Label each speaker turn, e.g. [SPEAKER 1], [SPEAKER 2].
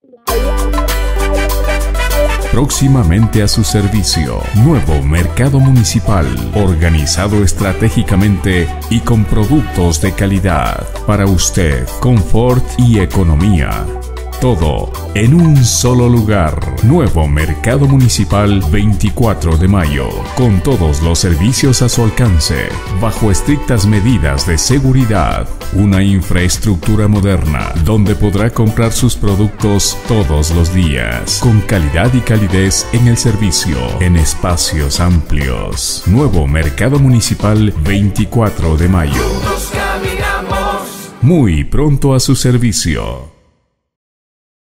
[SPEAKER 1] Próximamente a su servicio, nuevo mercado municipal, organizado estratégicamente y con productos de calidad. Para usted, confort y economía. Todo en un solo lugar. Nuevo Mercado Municipal 24 de Mayo, con todos los servicios a su alcance, bajo estrictas medidas de seguridad. Una infraestructura moderna, donde podrá comprar sus productos todos los días, con calidad y calidez en el servicio, en espacios amplios. Nuevo Mercado Municipal 24 de Mayo. Muy pronto a su servicio.